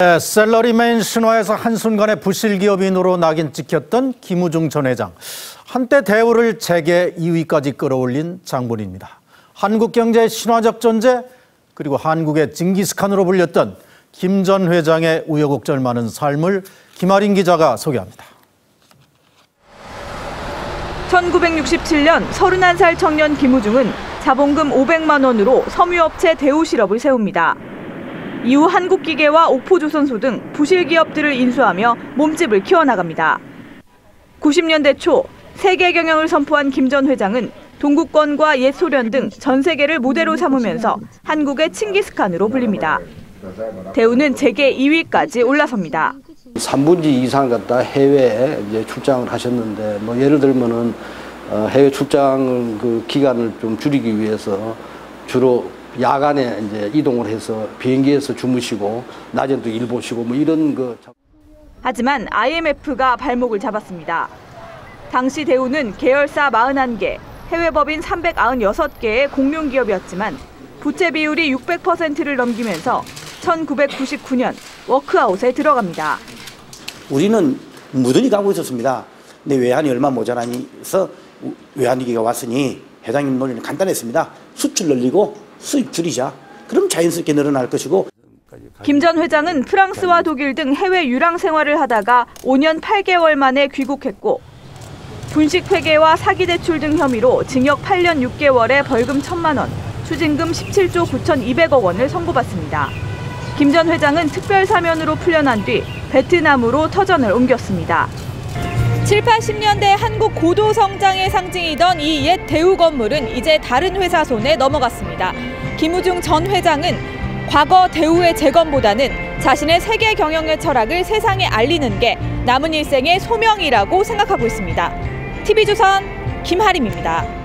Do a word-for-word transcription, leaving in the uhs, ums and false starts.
네, 셀러리맨 신화에서 한순간에 부실기업인으로 낙인 찍혔던 김우중 전 회장. 한때 대우를 재계 이 위까지 끌어올린 장본인입니다. 한국 경제의 신화적 존재, 그리고 한국의 징기스칸으로 불렸던 김 전 회장의 우여곡절 많은 삶을 김아린 기자가 소개합니다. 천구백육십칠 년 서른한 살 청년 김우중은 자본금 오백만 원으로 섬유업체 대우실업을 세웁니다. 이후 한국기계와 옥포조선소 등 부실 기업들을 인수하며 몸집을 키워나갑니다. 구십 년대 초 세계 경영을 선포한 김 전 회장은 동구권과 옛소련 등 전 세계를 모델로 삼으면서 한국의 칭기스칸으로 불립니다. 대우는 재계 이 위까지 올라섭니다. 삼분지 이상 갖다 해외에 이제 출장을 하셨는데, 뭐 예를 들면은 해외 출장 그 기간을 좀 줄이기 위해서 주로 야간에 이제 이동을 해서 비행기에서 주무시고 낮에도 일 보시고 뭐 이런 그. 하지만 아이엠에프가 발목을 잡았습니다. 당시 대우는 계열사 사십일 개, 해외법인 삼백구십육 개의 공룡기업이었지만 부채 비율이 육백 퍼센트를 넘기면서 천구백구십구 년 워크아웃에 들어갑니다. 우리는 무던히 가고 있었습니다. 근데 외환이 얼마 모자라니 해서 외환위기가 왔으니 회장님 논리는 간단했습니다. 수출 늘리고 수입 줄이자. 그럼 자연스럽게 늘어날 것이고. 김 전 회장은 프랑스와 독일 등 해외 유랑 생활을 하다가 오 년 팔 개월 만에 귀국했고, 분식회계와 사기대출 등 혐의로 징역 팔 년 육 개월에 벌금 천만 원, 추징금 십칠조 구천이백억 원을 선고받습니다. 김 전 회장은 특별사면으로 풀려난 뒤 베트남으로 터전을 옮겼습니다. 칠, 팔십 년대 한국 고도 성장의 상징이던 이 옛 대우 건물은 이제 다른 회사 손에 넘어갔습니다. 김우중 전 회장은 과거 대우의 재건보다는 자신의 세계 경영의 철학을 세상에 알리는 게 남은 일생의 소명이라고 생각하고 있습니다. 티비조선 김하림입니다.